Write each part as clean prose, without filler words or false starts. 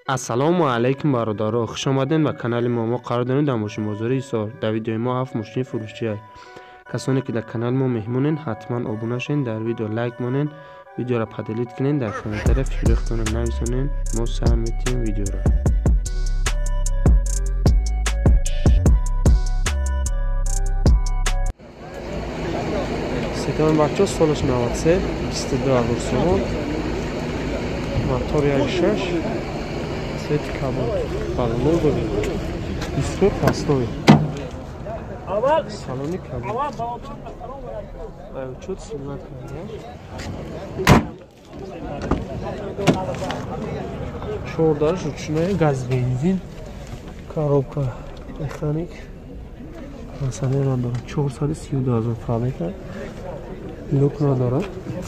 السلام علیکم برادرها، خوش آمدین به کانال ما. قرار داریم در ماشین بازاری ایثار در ویدیو ما 7 ماشین فروشی است. کسانی که در کانال ما مهمونین حتما ابونه شین، در ویدیو لایک مونین، ویدیو را پدیلیت کنین، در کامنت فیلختون نویسونین. ما سلام میتیم ویدیو را. سیتان بچه سالش 93 22 اگرسون موتور 1.6 سیت کابل بالون بود بیستور پاستوی سالونی کابل چود سیلمت کنید چوردارش رچنای گاز بنزین коробка مکانیک مسئله نداره 432,000 فابریکه لوک نداره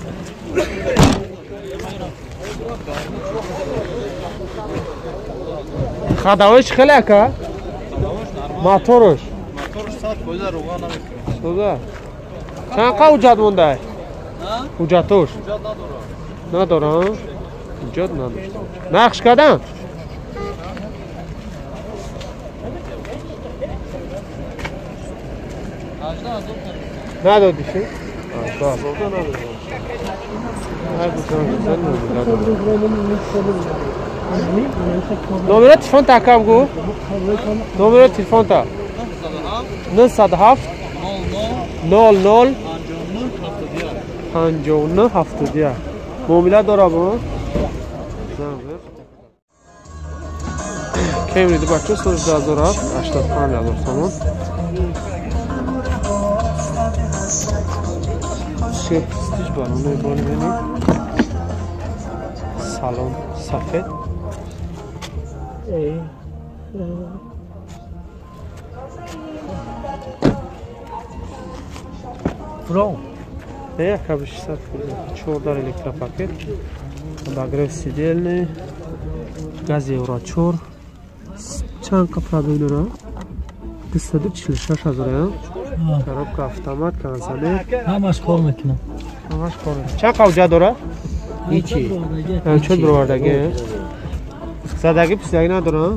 خداوش خیلی که موتورش صد کوزه روغن نمیکنه چند قا حجت مونده حجتش نداره حجت نداشته نقش کردن ندادیشی؟ نمره تلفن تا کم گو؟ نمره تلفن تا 907 00 59 70 معامله داره با کیمری دو بچه سوش 2007 85,000 تومان سیپستیش بالونه بالی بینید سالون سفید برو یک کبش سفید 14 الکترا پاکت باگرف سیدیل گازی اورا 4 چند کپرا بینورا 246,000 коробка автомат консоли همش کار میکنه همش کار چند قوجه داره هیچی چه بروردگی زدگی پسیدگی نداره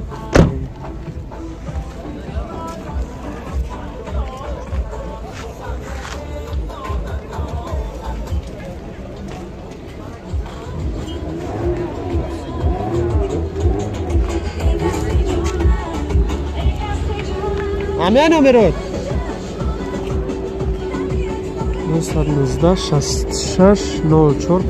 همه نمرود 919 66 04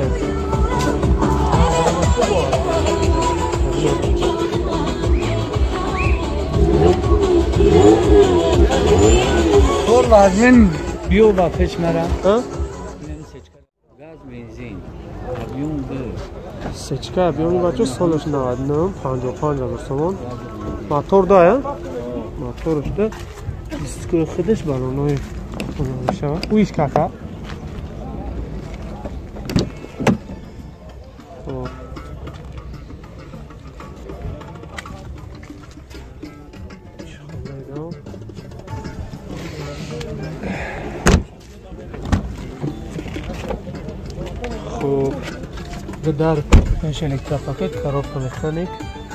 طول لازم بیو با پچمره گاز بنزین ابیون ده سچکه ابیون بچه سالش 99 55,000 تومان موتور داره موتورش ده دیسک خودش بالونای اویش کاکا خوب در پنش الکترا پاکت коробка مکانیک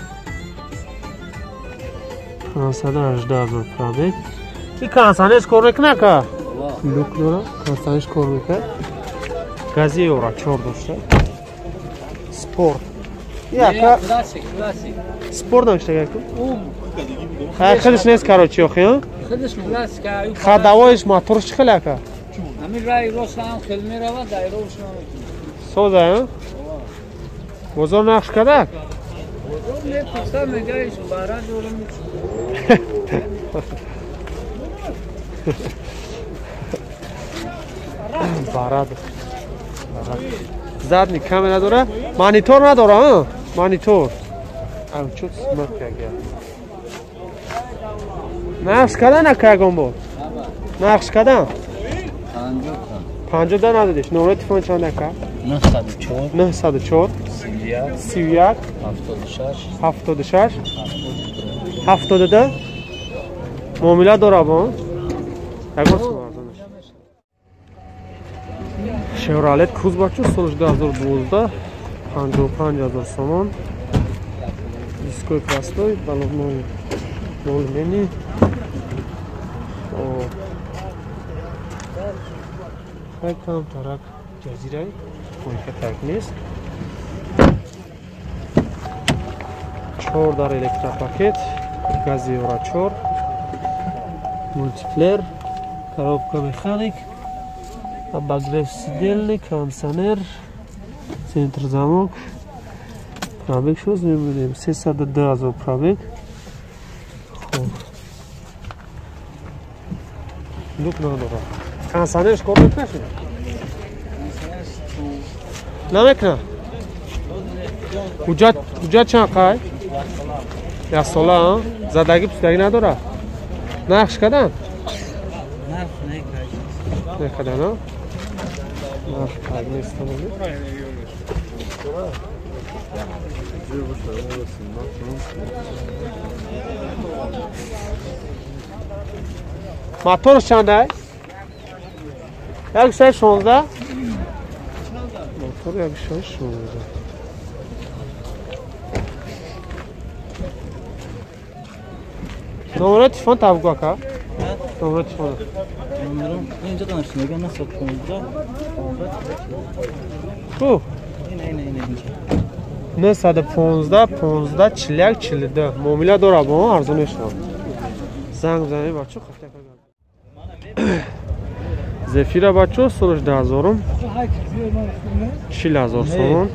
518,000 پرابیک این کانسانش کار میکنه که لوک داره کانسانش کار میکنه گازی اورا 4 داشته سپورت کلاسیک سپورت نمیشه که خودش نیست کاروچی آخی خودش کلاسیک خداوایش موتورش خیلی که همین رای راست هم خیلی میرود دایره روش سوزه بازار نقش کده بازار میپسته میگه بارا جوره میشه بارد زد نی کمی نداره مانیتور نداره ها مانیتور او چود سمت که نقش کده نکرگم بود نقش کده 50 ندادیش نمره تلفن چند نکرد 904 31 76 72 معامله داره با شورالت کوز بچه سالش 2012 55,000 سامان Diskoy prostoy, balonnoy bolmeni. Kam tarak jaziray koyka taknis 4 dar elektropaket газиёра 4 мультиплеер коробка механик обогрев сидельный кондиционер центр замок пробег что знаем 302 пробег дук надора кондиционер кор мекунад намекна ҳуҷҷат чанд қай як сола задаги пустаги надора нақш кадан некадан нақш қай нестан моторш чандай як шаш 16 мотор як шаш 16 номер телефон таб ака номер телефон номером اینجا دانشتون میگم نه 115 خب اینجا 915 15 40 42 معامله داره با ارزونش نه زنگ بزنید بچه‌ها زفیر بچه‌ها سرش 10000 40000 сомон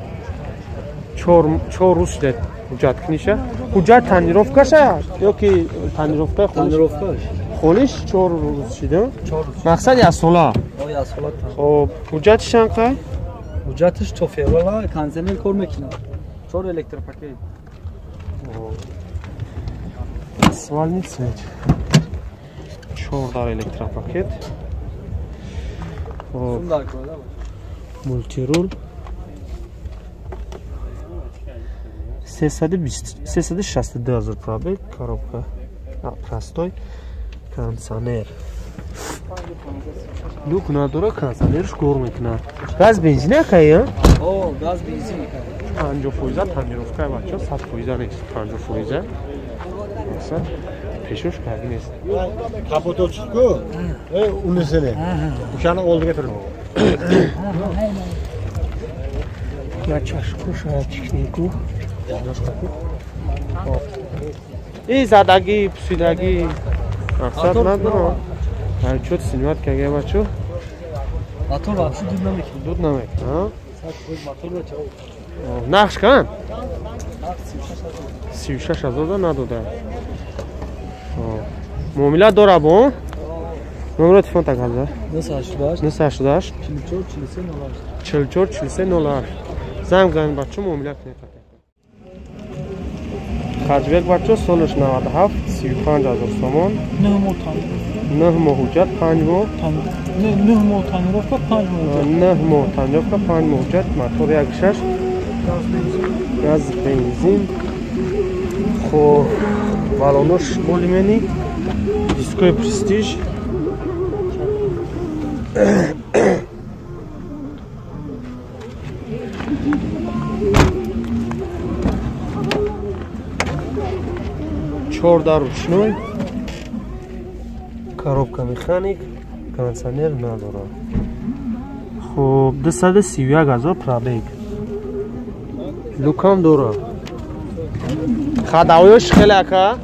4 روز ده حجت کنیشه حجت تنیروفکاشه یا که تنیروفکا خونش 4 روز شده مقصد یا سولا یا سولا خب حجتش چقدر حجتش تو فعلا کانزنل کار میکنه 4 الکتروپاکت سوال نیست 4 دار الکتروپاکت مولتی رول 362 пробег коробка простой кондиционер люк надора кондиционерш кор мекунад газ бензин акая о газ бензин 50% тонировка бачо 100% нест 50% масад пешош карги нест капоточку унесене ушаны олдуга туриб я чашку шачкнику ин задаги пусидаги мақсад надорам чот синмат кага бачо мотор вообще дуд намекунад нақш кан 36000 надода муомила дора бо номер телефон тагалда 988 44 43 زنگ بزنید بچه معامله کنید خرجبک بچه سالش 97 35000 سومون 9 ماه حجت 5 ماه 9 ماه تنیروفکا 5 ماه 9 ماه تنیروفکا 5 ماه حجت موتور یک شش گاز بنزین خب بالونش بولیمنی دیسکوی پرستیژ чордар ручной коробка механик кондиционер надора хоб 231,000 пробег лукам дора хадавош хеле ака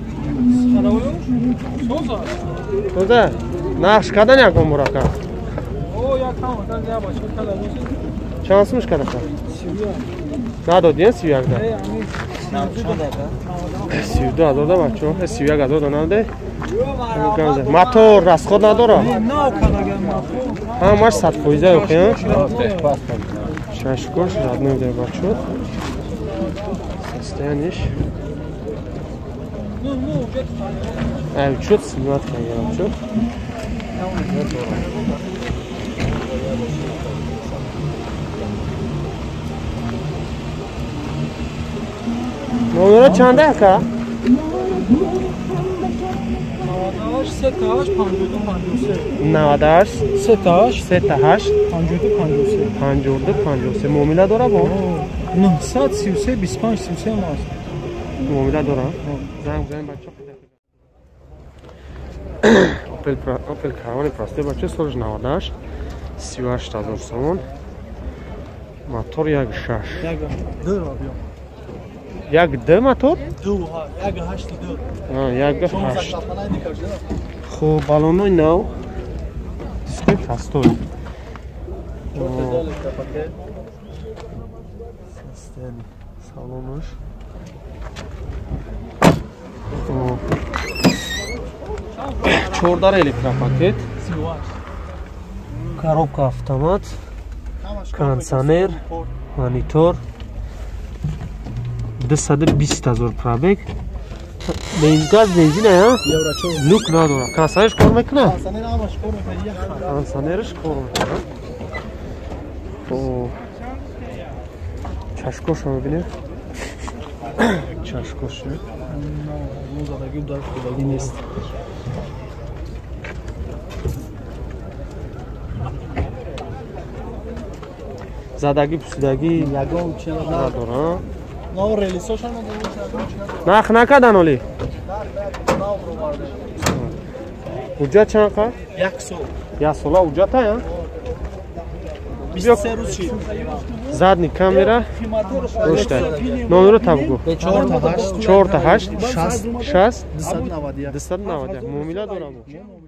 соза нақш кадан якон бурака о якам я бачу кала чансмуш кадака надодин 31 да 32,000 да бачо 31,000 да наде мотор расход надора ҳамаш 100% охин шашкош родной да бачо состояниш учет снимать конечно учет номера чанда ака 98 52 53 муомила дора бо 933 25 33 маст معامله دارم زنگ بزنیم بچه اوپل کروان پرسته بچه سالش 98 38,000 سومون موتور 1.6 یک ده موتور یک هشت خب بالونوی نو دیسکوی کستوی салонаш чордар электропакет коробка автомат кондиционер монитор 220,000 пробег газ бензин а люк надора кондиционерш кор мекунад кондиционерш кор мекунад чашкош мебинед чашкош нест задаги пусидаги надора нах накадан оли ҳуҷҷат чанқа як сола ҳуҷҷата я 23 روز چی؟ زدنی کامera روشته نمره تابگو 4 تا 8 60 291 معامله دارم